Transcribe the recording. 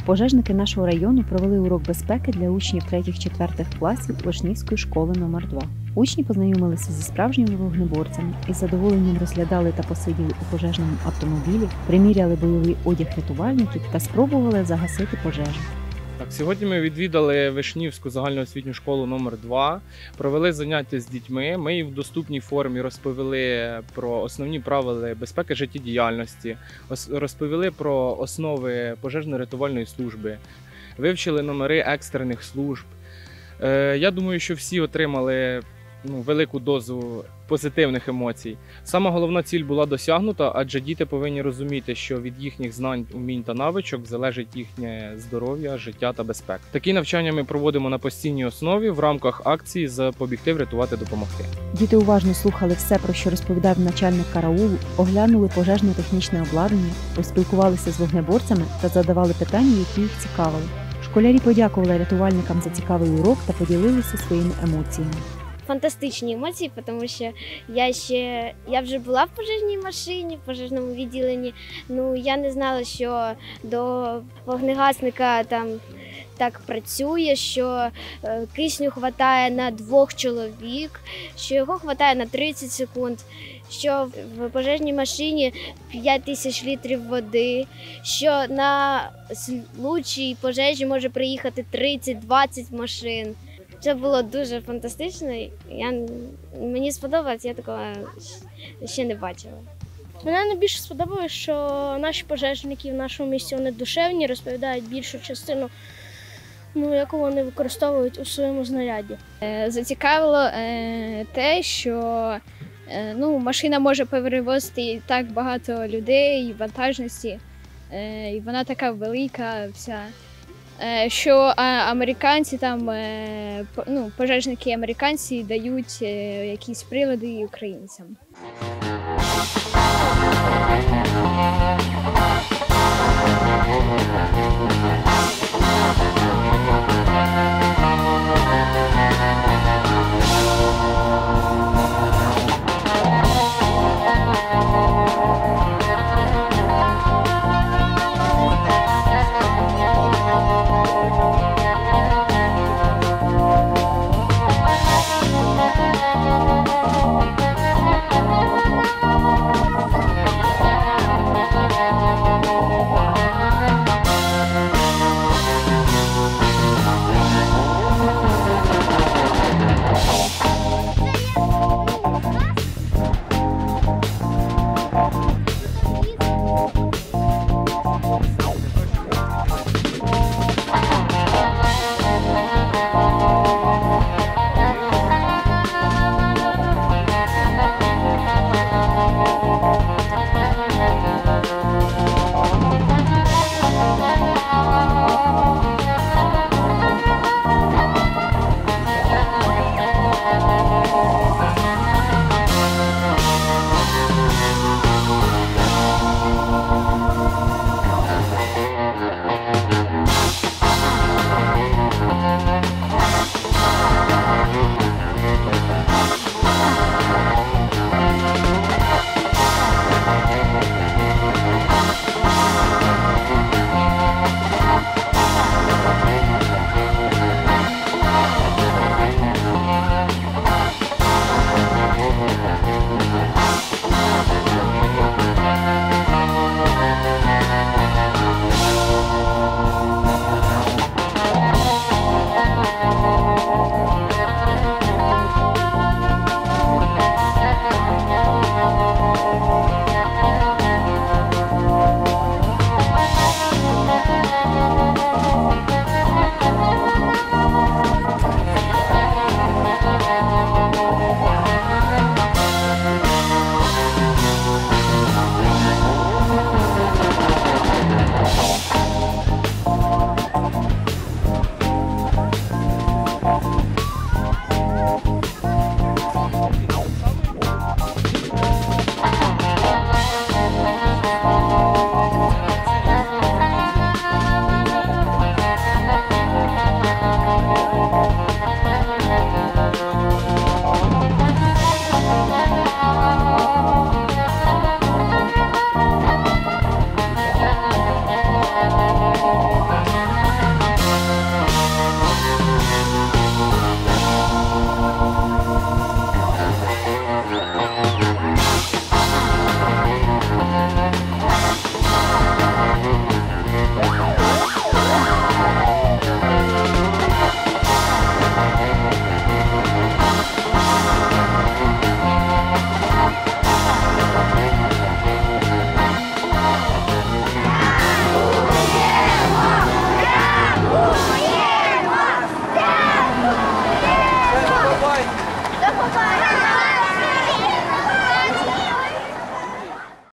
Пожежники нашого району провели урок безпеки для учнів 3-4 класів Вишнівської школи номер 2. Учні познайомилися зі справжніми вогнеборцями, із задоволенням розглядали та посиділи у пожежному автомобілі, приміряли бойовий одяг рятувальників та спробували загасити пожежу. Так, сьогодні ми відвідали Вишнівську загальноосвітню школу номер 2, провели заняття з дітьми. Ми їм в доступній формі розповіли про основні правила безпеки життєдіяльності, розповіли про основи пожежно-рятувальної служби, вивчили номери екстрених служб. Я думаю, що всі отримали велику дозу позитивних емоцій. Сама головна ціль була досягнута, адже діти повинні розуміти, що від їхніх знань, умінь та навичок залежить їхнє здоров'я, життя та безпека. Такі навчання ми проводимо на постійній основі в рамках акції «Запобігти, врятувати, допомогти». Діти уважно слухали все, про що розповідав начальник караулу, оглянули пожежно-технічне обладнання, поспілкувалися з вогнеборцями та задавали питання, які їх цікавили. Школярі подякували рятувальникам за цікавий урок та поділилися своїми емоціями. Фантастичні емоції, тому що я вже була в пожежній машині, в пожежному відділенні. Я не знала, що до вогнегасника там так працює, що кисню вистачає на 2 чоловік, що його вистачає на 30 секунд, що в пожежній машині 5000 літрів води, що на случай пожежі може приїхати 30-20 машин. Це було дуже фантастично, мені сподобалось, я такого ще не бачила. Мене найбільше сподобалось, що наші пожежники в нашому місті, вони душевні, розповідають більшу частину, яку вони використовують у своєму знаряді. Зацікавило те, що машина може перевозити так багато людей, вантажності, і вона така велика вся. Що американці пожежники американці дають якісь прилади українцям.